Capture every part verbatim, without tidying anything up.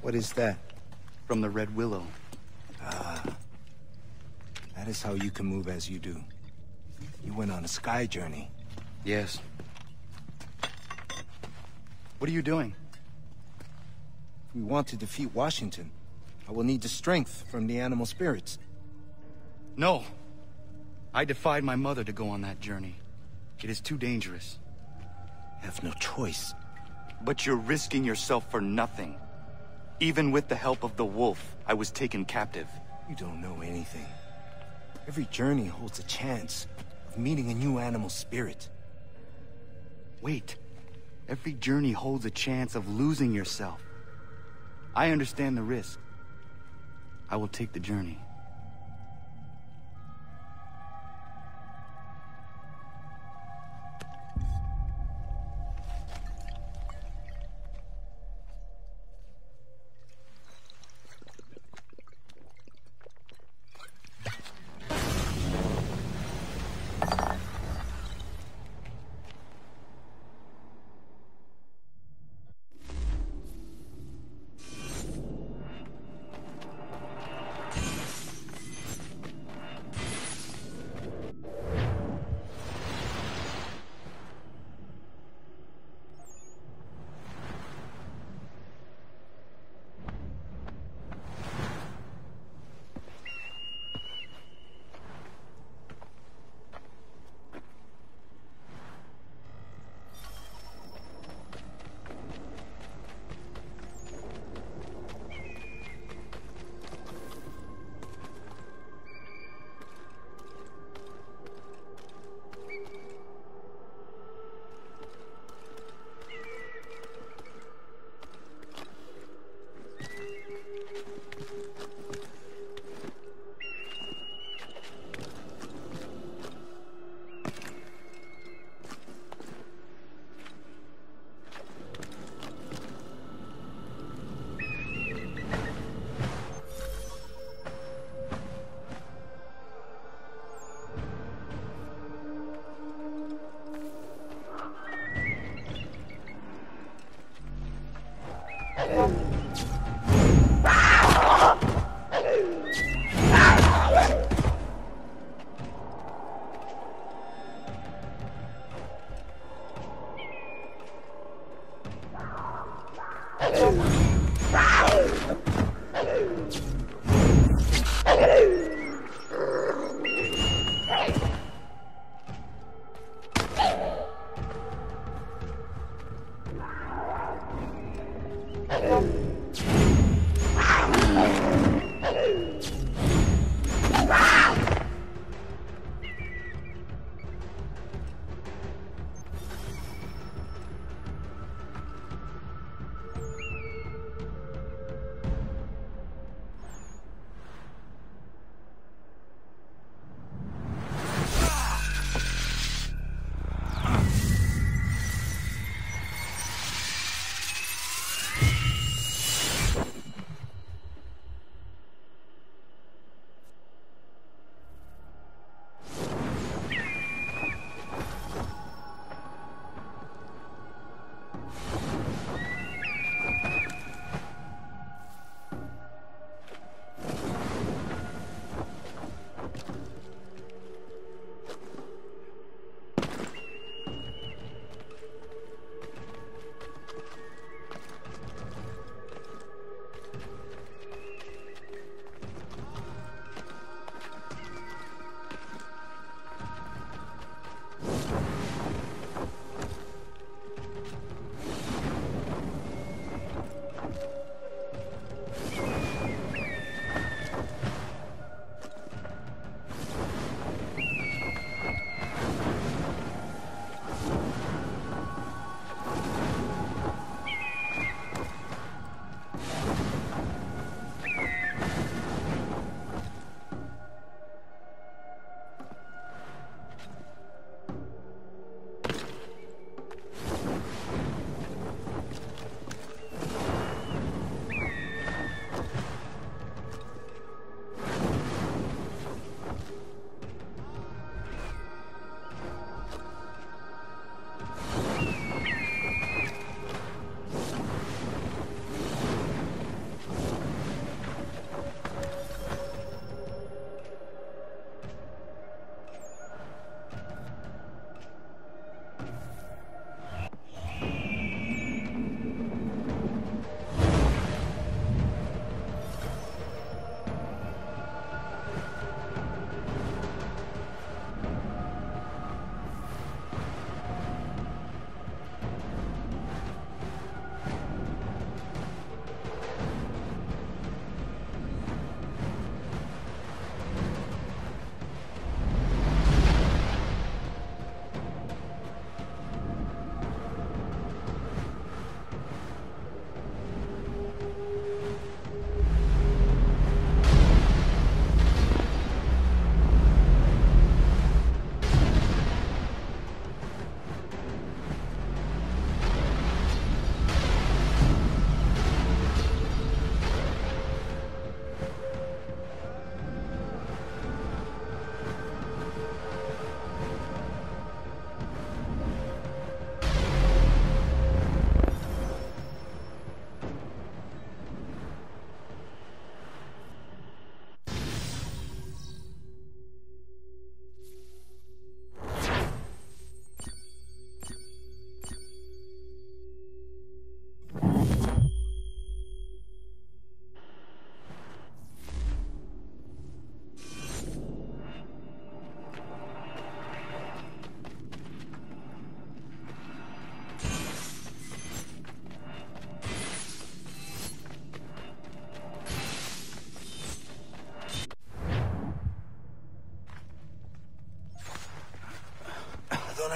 What is that? From the Red Willow. Ah. That is how you can move as you do. You went on a sky journey. Yes. What are you doing? If we want to defeat Washington, I will need the strength from the animal spirits. No. I defied my mother to go on that journey. It is too dangerous. I have no choice. But you're risking yourself for nothing. Even with the help of the wolf, I was taken captive. You don't know anything. Every journey holds a chance of meeting a new animal spirit. Wait. Every journey holds a chance of losing yourself. I understand the risk. I will take the journey.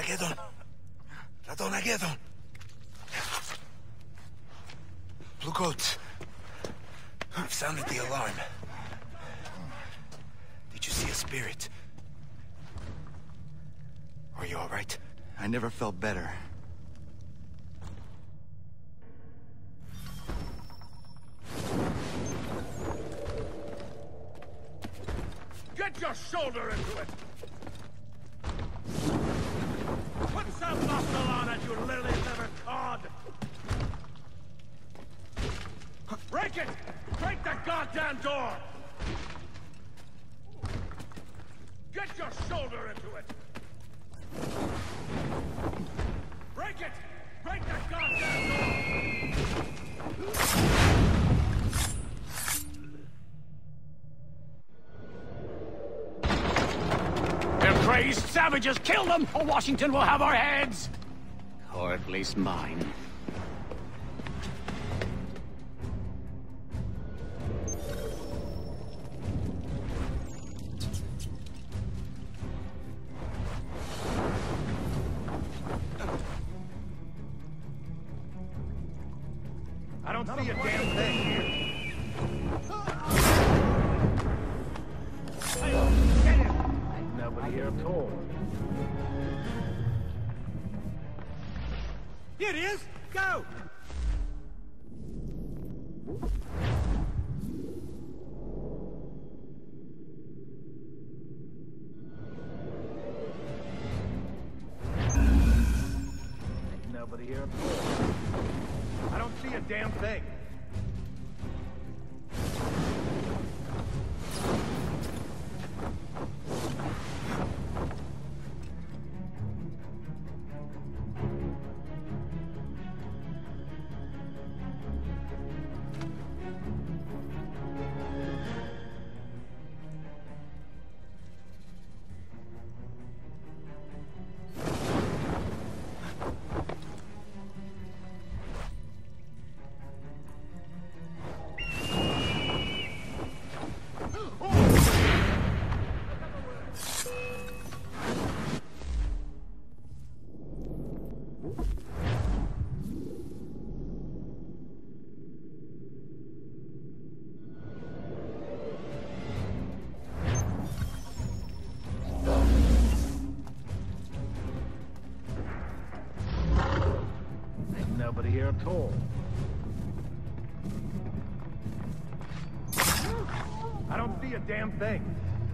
Armageddon. Radonageddon. Blue coats. I've sounded the alarm. Did you see a spirit? Are you all right? I never felt better. Get your shoulder into it! Put some muscle on it, you lily-livered cod! Break it! Break the goddamn door! Get your shoulder into it! Break it! Break the goddamn door! They're crazed savages! Kill them, or Washington will have our heads! Or at least mine. I don't see a damn thing here. Get him! Ain't nobody here at all. Here it is! Go! Ain't nobody here at all. I don't see a damn thing. Nobody here at all. I don't see a damn thing.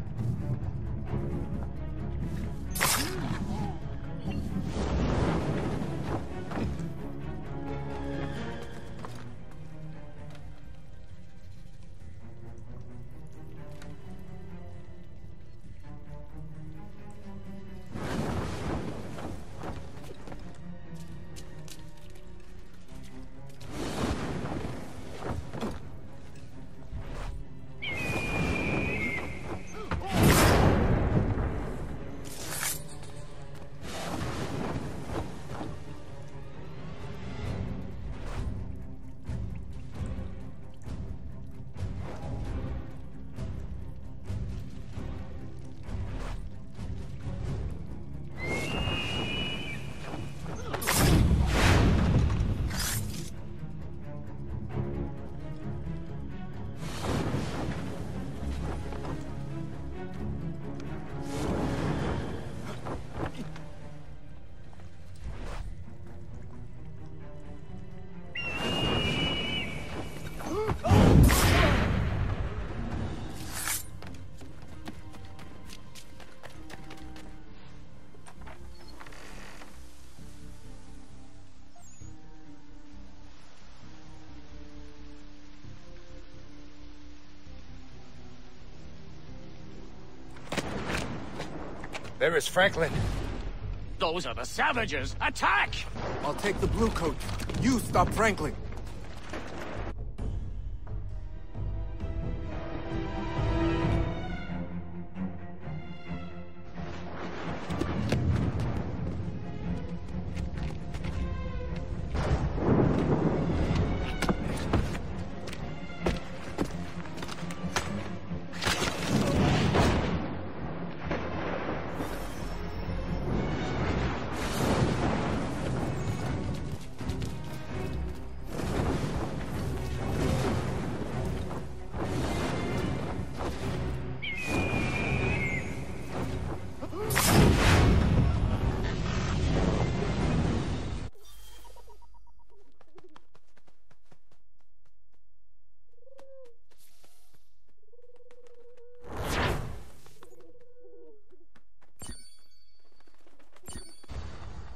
There is Franklin. Those are the savages! Attack! I'll take the blue coat. You stop Franklin.